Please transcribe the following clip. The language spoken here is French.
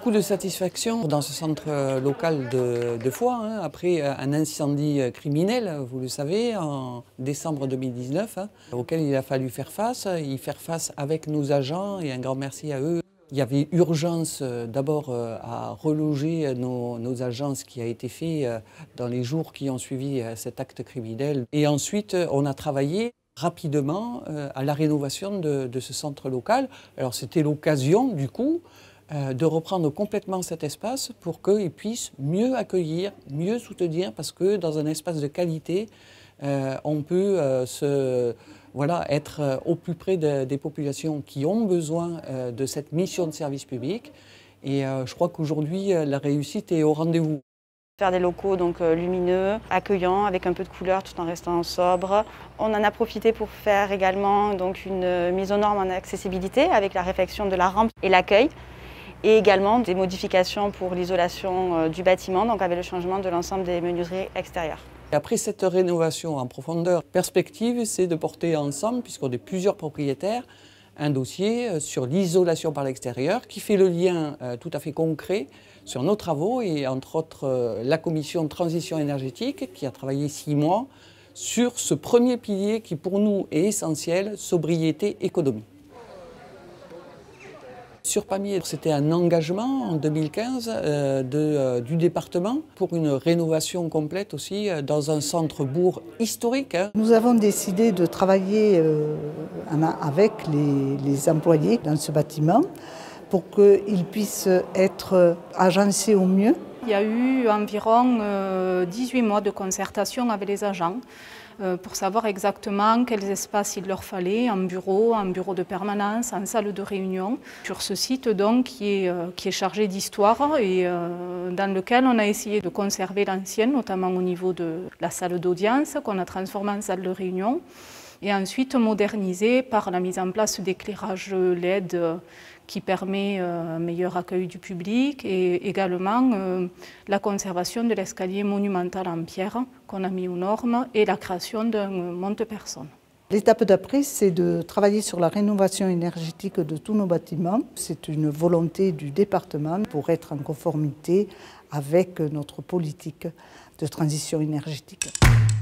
Beaucoup de satisfaction dans ce centre local de Foix, après un incendie criminel, vous le savez, en décembre 2019, auquel il a fallu faire face, avec nos agents, et un grand merci à eux. Il y avait urgence d'abord à reloger nos agents, ce qui a été fait dans les jours qui ont suivi cet acte criminel. Et ensuite, on a travaillé rapidement à la rénovation de ce centre local. Alors c'était l'occasion, du coup, de reprendre complètement cet espace pour qu'il puisse mieux accueillir, mieux soutenir, parce que dans un espace de qualité, on peut être au plus près des populations qui ont besoin de cette mission de service public. Et je crois qu'aujourd'hui, la réussite est au rendez-vous. Faire des locaux donc lumineux, accueillants, avec un peu de couleur tout en restant sobre. On en a profité pour faire également donc une mise aux normes en accessibilité avec la réfection de la rampe et l'accueil. Et également des modifications pour l'isolation du bâtiment, donc avec le changement de l'ensemble des menuiseries extérieures. Après cette rénovation en profondeur, perspective, c'est de porter ensemble, puisqu'on est plusieurs propriétaires, un dossier sur l'isolation par l'extérieur qui fait le lien tout à fait concret sur nos travaux et entre autres la commission de transition énergétique qui a travaillé 6 mois sur ce premier pilier qui pour nous est essentiel, sobriété, économie. Sur Pamiers, c'était un engagement en 2015 du département pour une rénovation complète aussi dans un centre-bourg historique. Nous avons décidé de travailler avec les employés dans ce bâtiment pour qu'ils puissent être agencés au mieux. Il y a eu environ 18 mois de concertation avec les agents pour savoir exactement quels espaces il leur fallait en bureau de permanence, en salle de réunion. Sur ce site donc qui est chargé d'histoire et dans lequel on a essayé de conserver l'ancienne, notamment au niveau de la salle d'audience qu'on a transformée en salle de réunion et ensuite modernisée par la mise en place d'éclairage LED qui permet un meilleur accueil du public et également la conservation de l'escalier monumental en pierre qu'on a mis aux normes et la création d'un monte-personnes. L'étape d'après, c'est de travailler sur la rénovation énergétique de tous nos bâtiments. C'est une volonté du département pour être en conformité avec notre politique de transition énergétique.